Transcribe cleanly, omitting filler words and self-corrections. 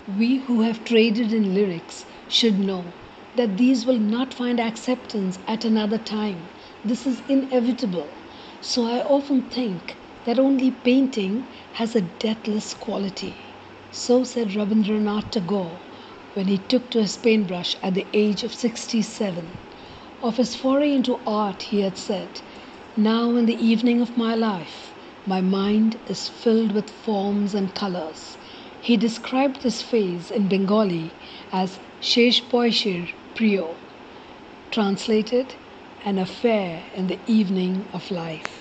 We who have traded in lyrics should know that these will not find acceptance at another time. This is inevitable. So I often think that only painting has a deathless quality. So said Rabindranath Tagore when he took to his paintbrush at the age of 67. Of his foray into art, he had said, "Now, in the evening of my life, my mind is filled with forms and colors." He described this phase in Bengali as Shesh Poishir Priyo, translated, an affair in the evening of life.